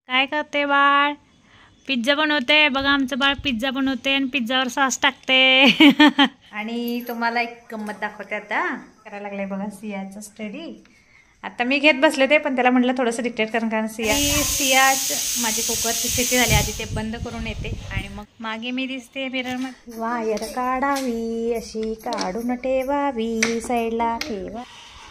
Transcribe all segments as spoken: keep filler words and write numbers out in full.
काय करते बाळ? पिझ्झा बनवते बघा. आमचं बाळ पिझ्झा बनवते आणि पिझ्झावर सॉस टाकते. आणि तुम्हाला एक गंमत दाखवते. आता करायला लागले बघा सियाचं स्टडी. आता मी घेत बसले ते, पण त्याला म्हटलं थोडंसं डिक्टेट करून, कारण सिया सिया माझी कुकरची स्थिती झाली. आधी ते बंद करून येते आणि मग मागे मी दिसते मिररमध्ये. वायर काढावी अशी काढून ठेवावी, साईडला ठेवा.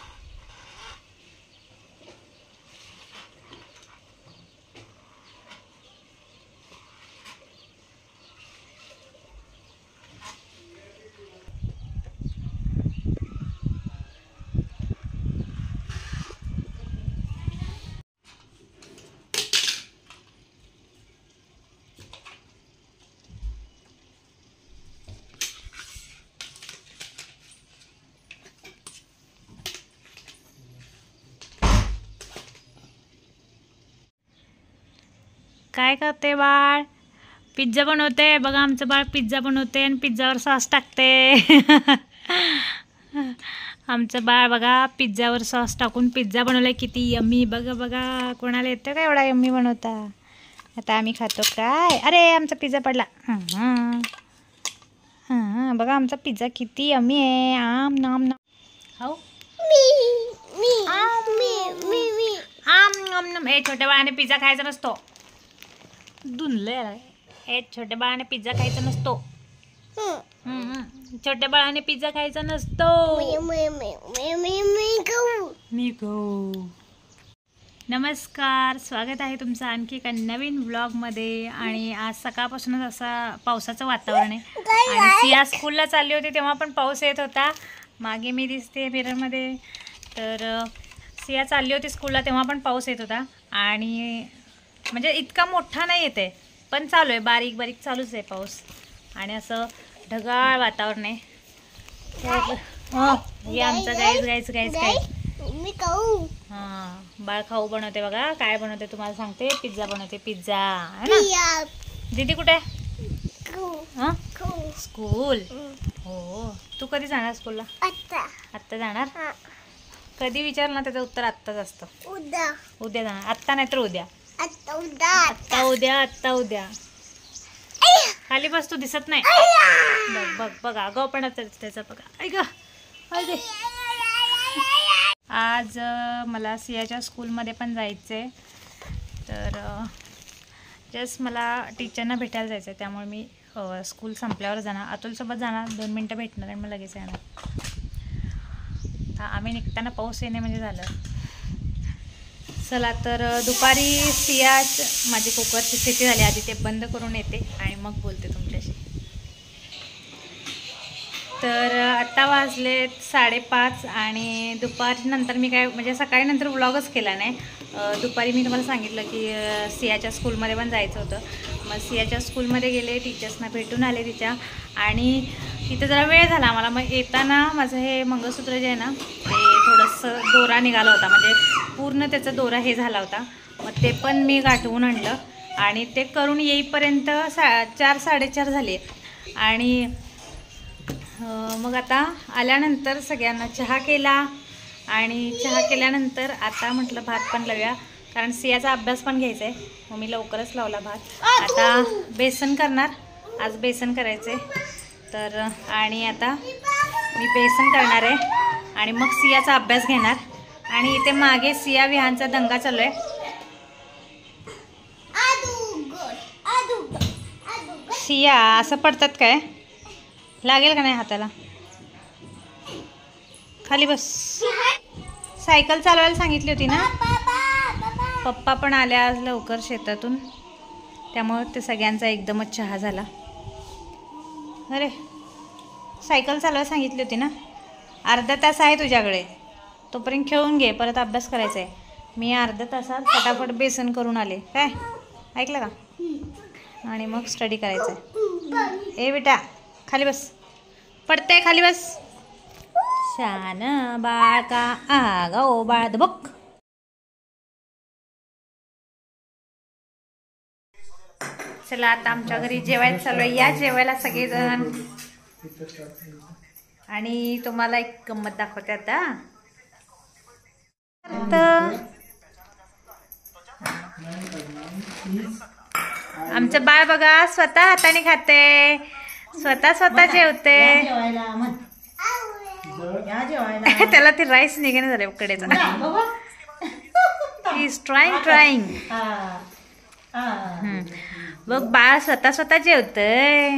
काय करते बाळ? पिझ्झा बनवते बघा. आमचं बाळ पिझ्झा बनवते आणि पिझ्झावर सॉस टाकते. आमचं बाळ बघा पिझ्झावर सॉस टाकून पिझ्झा बनवलाय. किती यम्मी बघा बघा. कोणाला येतं का एवढा यम्मी बनवता? आता आम्ही खातो काय? अरे आमचा पिझ्झा पडला. हां हां बघा आमचा पिझ्झा किती यम्मी आहे. आम नाम नाम. हो आम नाम नाम. हे छोट्या बाळाने पिझ्झा खायचा नसतो. धुनले हे छोट्या बाळाने पिझ्झा खायचा नसतो. छोट्या बाळाने पिझ्झा खायचा नसतो. मी गो. नमस्कार, स्वागत आहे तुमचं आणखी एका नवीन व्लॉगमध्ये. आणि आज सकाळपासूनच असा पावसाचं वातावरण आहे. आणि सिया स्कूलला चालली होती तेव्हा पण पाऊस येत होता. मागे मी दिसते मिररमध्ये. तर सिया चालली होती स्कूलला तेव्हा पण पाऊस येत होता. आणि म्हणजे इतका मोठा नाही येते, पण चालू आहे, बारीक बारीक चालूच आहे पाऊस. आणि असं ढगाळ वातावरण आहे. हे आमचं गाईज गाईज गाईज गाईज हां बाळ खाऊ बनवते बघा. काय बनवते तुम्हाला सांगते. पिझ्झा बनवते. पिझ्झा है ना. दीदी कुठे? हां स्कूल. हो. तू कधी जाणार स्कूलला? आत्ता आत्ता जाणार. कधी विचारलं ना त्याचं उत्तर आत्ताच असतं. उद्या उद्या जाणार. आत्ता नाही तर उद्या. आत्ता उद्या आत्ता उद्या आत्ता उद्या. खाली बस, तू दिसत नाही. बघ बघ बघा आगाऊ पण त्याचा बघा. ऐक ऐक आज मला सियाच्या स्कूलमध्ये पण जायचं आहे. तर जस्ट मला टीचरना भेटायला जायचं आहे. त्यामुळे मी स्कूल संपल्यावर जाणार. अतुलसोबत जाणार. दोन मिनटं भेटणार आणि मग लगेच येणार. तर आम्ही निघताना पाऊस येणे म्हणजे झालं. चला तर दुपारी सिया माझी कुकरची स्थिती झाली. आधी ते बंद करून येते आणि मग बोलते तुमच्याशी. तर आत्ता वाजले साडेपाच आणि दुपारी नंतर मी काय म्हणजे सकाळी नंतर व्लॉगच केला नाही. दुपारी मी तुम्हाला सांगितलं की सियाच्या स्कूलमध्ये पण जायचं होतं. मग सियाच्या स्कूलमध्ये गेले, टीचर्सना भेटून आले तिच्या. आणि तिथं जरा वेळ झाला आम्हाला. मग येताना माझं हे मंगळसूत्र जे आहे ना ते थोडंसं दोरा निघाला होता. म्हणजे पूर्ण त्याचा दोरा हे झाला होता. मग ते पण मी गाठवून आणलं. आणि ते करून येईपर्यंत सा चार साडेचार झाले. आणि मग आता आल्यानंतर सगळ्यांना चहा केला. आणि चहा केल्यानंतर आता म्हटलं भात पण लावूया, कारण सियाचा अभ्यास पण घ्यायचा आहे. मग मी लवकरच लावला भात. आता बेसन करणार. आज बेसन करायचं आहे. तर आणि आता मी बेसन करणार आहे आणि मग सियाचा अभ्यास घेणार. आणि इथे मागे सिया विहानचा दंगा चालू आहे. सिया असं पडतात काय? लागेल का नाही हाताला? खाली बस. सायकल चालवायला सांगितली होती ना. पप्पा पण आले आज लवकर शेतातून, त्यामुळे ते सगळ्यांचा एकदमच चहा झाला. अरे सायकल चालवायला सांगितली होती ना. अर्धा तास आहे तुझ्याकडे, तोपर्यंत खेळून घे. परत अभ्यास करायचा आहे. मी अर्ध्या तासात फटाफट बेसन करून आले. काय ऐकलं का? आणि मग स्टडी करायचं आहे. ए बेटा खाली बस. पडते खाली बस. शान बाळ का आगाऊ बाळ धबक. चला आता आमच्या घरी जेवायला चालू आहे. या जेवायला सगळेजण. आणि तुम्हाला एक गंमत दाखवते आता. आमचं बाळ बघा स्वतः हाताने खाते, स्वतः स्वतः जेवते. त्याला ते राईस निघेने झाले कडेच. इज ट्राईंग ट्राईंग बघ बाळ स्वतः स्वतः जेवतय.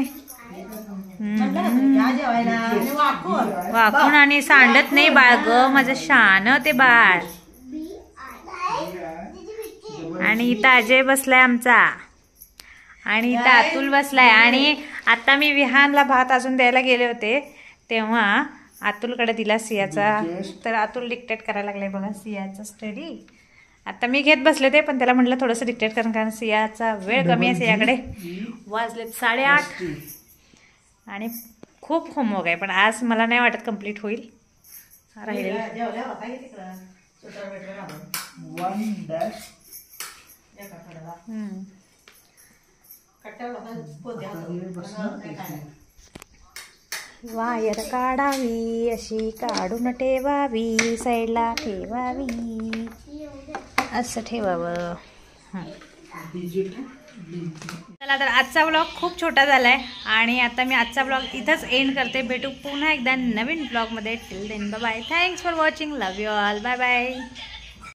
वाकून आणि सांडत नाही बाळ ग, माझं शान ते बाळ. आणि इथं अजय बसलाय आमचा, आणि इथं अतुल बसलाय. आणि आता मी विहानला भात अजून द्यायला गेले होते तेव्हा अतुलकडे दिला सियाचा, तर अतुल डिक्टेट करायला लागलाय बघा सियाचा स्टडी. आता मी घेत बसले ते, पण त्याला म्हटलं थोडंसं डिक्टेट करून, कारण सियाचा वेळ कमी आहे. सियाकडे वाजलेत साडेआठ आणि खूप होमवर्क आहे, पण आज मला नाही वाटत कंप्लीट होईल. राहिले वायर काढावी अशी काढून ठेवावी, साईडला ठेवावी, असं ठेवावं. चला तर आजचा ब्लॉग खूप छोटा झालाय आणि आता मी आजचा ब्लॉग इथंच एंड करते. भेटू पुन्हा एकदा नवीन ब्लॉगमध्ये. Till then bye bye. Thanks for watching. Love you all. Bye bye.